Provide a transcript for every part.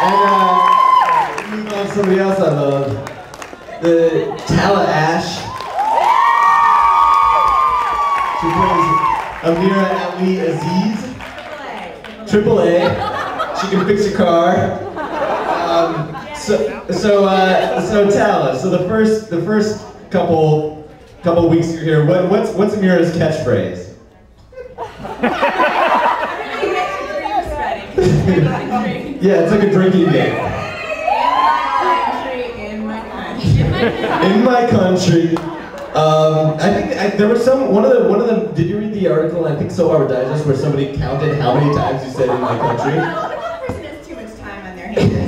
And move on to somebody else I love. The Tala Ashe. She plays Amira Ali Aziz. Triple A. She can fix your car. So Tala. So the first couple weeks you're here. What's Amira's catchphrase? Yeah, it's like a drinking game. In my country. I think there was one of them. Did you read the article? I think Soapfest Digest, where somebody counted how many times you said "in my country." Well, that person has too much time on their hands.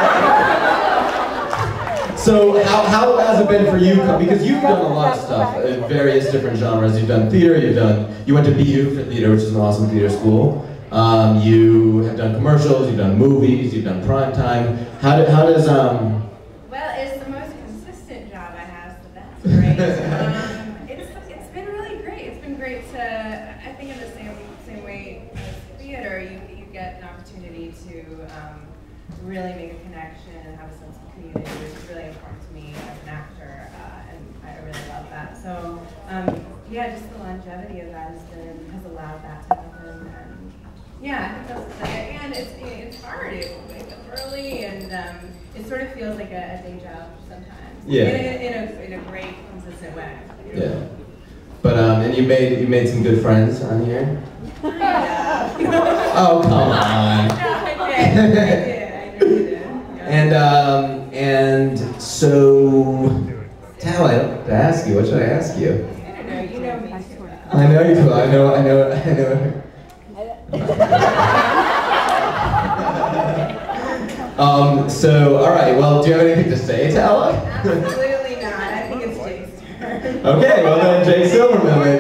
So how has it been for you? Because you've done a lot of stuff in various different genres. You've done theater. You went to BU for theater, which is an awesome theater school. You have done commercials. You've done movies. You've done prime time. How does Well, it's the most consistent job I have, so that's great. It's been really great. It's been great to, I think in the same way as theater, you get an opportunity to really make a connection and have a sense of community, which is really important to me as an actor, and I really love that. So yeah, just the longevity of that has allowed that to happen. And yeah, I think that's exciting. And it's hard. You wake up early, and it sort of feels like a day job sometimes. Yeah. In a great, consistent way. Yeah. But and you made some good friends on here. Yeah. Oh, come on. I did. Yeah. And so, Tala, I have to ask you. What should I ask you? I don't know. You know me too well. I know you do. I know. So, all right. Well, do you have anything to say, Tala? Absolutely not. I think it's Jake's turn. Okay. Well, then, Jake Silbermann.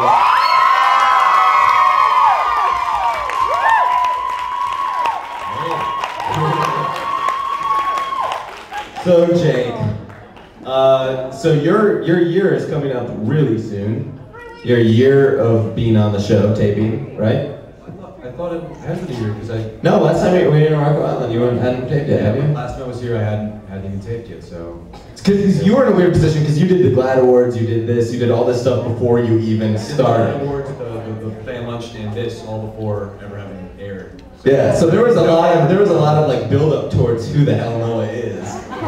So, Jake. So your year is coming up really soon. Your year of being on the show, taping, right? I thought it hasn't a year because No, last time we were in Rock Island, you hadn't taped yet, have you? last time I was here I hadn't even taped yet, so Because you were in a weird position because you did the GLAAD Awards, you did this, you did all this stuff before you even started. The awards, the fan lunch, and this all before ever having aired. So Yeah, so there was a lot of like build up towards who the hell Noah is.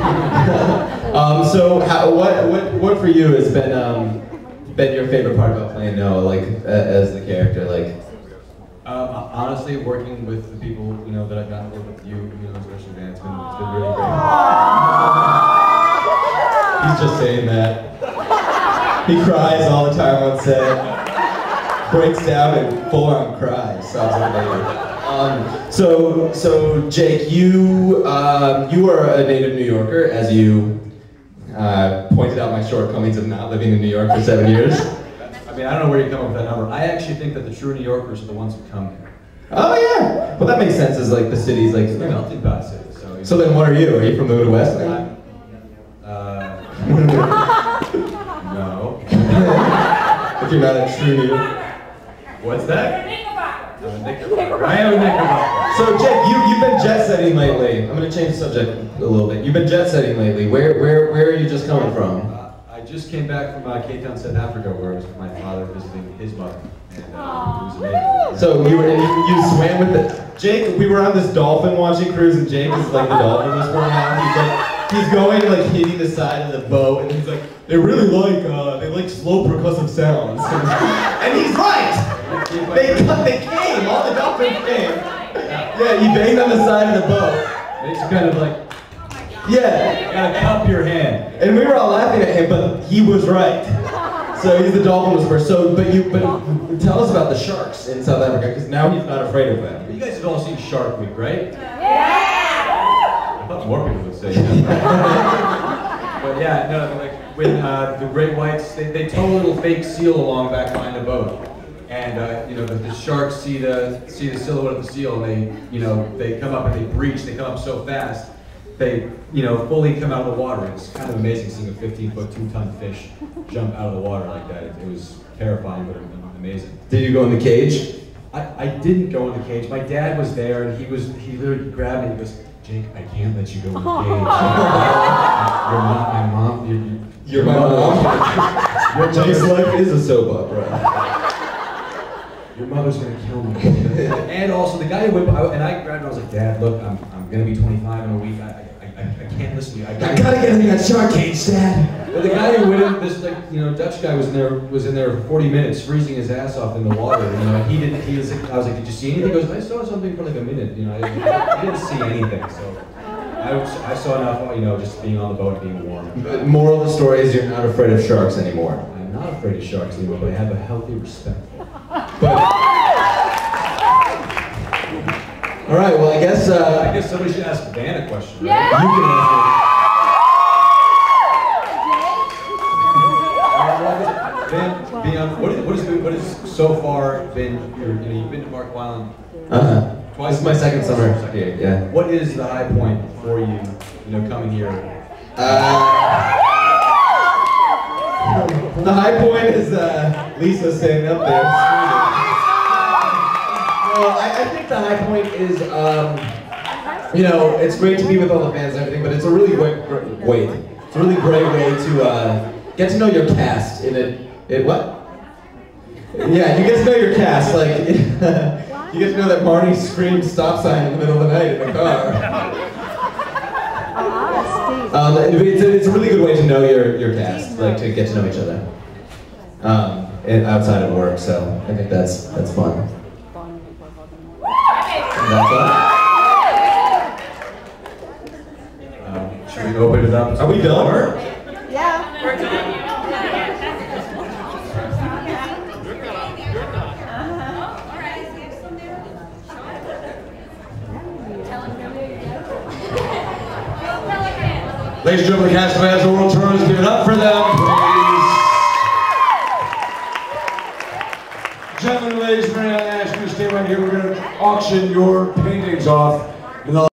So what for you has been your favorite part about playing Noah, like as the character, like? Honestly, working with the people that I've gotten to work with you, especially Van, it's been really great. He's just saying that. He cries all the time on set, breaks down and full on cries. Sounds like So Jake, you are a native New Yorker, as you pointed out my shortcomings of not living in New York for 7 years. I mean, I don't know where you come up with that number. I actually think that the true New Yorkers are the ones who come here. Oh yeah, well that makes sense. Is like the city's like. It's a melting pot city. So then, what are you? Are you from the Midwest? No. If you're not a true New Yorker. What's that? I'm a Knickerbocker. I am a Knickerbocker. So Jake, you've been jet setting lately. I'm gonna change the subject a little bit. You've been jet setting lately. Where are you just coming from? I just came back from Cape Town, South Africa, where I was with my father visiting his mother, and it was amazing. So you swam with the Jake. We were on this dolphin watching cruise, and Jake is like the dolphin was going out. He's going like hitting the side of the boat, and he's like, they really like slow percussive sounds, and he's right. They came. All the dolphins came. Yeah, he banged on the side of the boat. Makes you kind of like. Yeah. You gotta cup your hand. And we were all laughing at him, but he was right. So he's the dolphin whisperer. But tell us about the sharks in South Africa, because now he's not afraid of them. You guys have all seen Shark Week, right? Yeah! I thought more people would say that. But yeah, no, like when the great whites, they tow a little fake seal along back behind the boat. And the sharks see the silhouette of the seal, and they come up and they breach. They come up so fast, they fully come out of the water. It's kind of amazing seeing a 15-foot, 2-ton fish jump out of the water like that. It was terrifying, but amazing. Did you go in the cage? I didn't go in the cage. My dad was there, and he literally grabbed me and he goes, Jake, I can't let you go engaged. You're not my mom. You're my mom. Jake's life is a soap opera. Your mother's gonna kill me. And also the guy who went, and I grabbed him, I was like, Dad, look, I'm gonna be 25 in a week. I can't listen to you. I gotta get in that shark cage, Dad. But the guy who went in, this Dutch guy was in there for 40 minutes, freezing his ass off in the water. I was like, did you see anything? He goes, I saw something for like a minute. I didn't see anything. So I saw enough, just being on the boat, being warm. The moral of the story is you're not afraid of sharks anymore. I'm not afraid of sharks anymore, but I have a healthy respect. All right, well, I guess somebody should ask Van a question, right? Yeah. You can ask me. Van, what has so far been, you've been to Mark Island twice. This is my second summer here, yeah. What is the high point for you, coming here? The high point is Lisa standing up there. Well, I think the high point is, it's great to be with all the fans and everything, but it's a really great way to get to know your cast what? Yeah, you get to know your cast, like, you get to know that Marnie screamed stop sign in the middle of the night in the car. It's a really good way to know your cast, like to get to know each other, and outside of work. So I think that's fun. And that's all. Should we open it up? Are we done? Yeah. We're done. Ladies and gentlemen, the cast of As the World Turns, give it up for them, please. Gentlemen, ladies, Tala Ashe, stay right here. We're going to auction your paintings off.